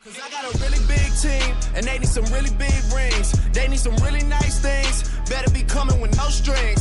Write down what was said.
'Cause I got a really big team, and they need some really big rings. They need some really nice things. Better be coming with no strings.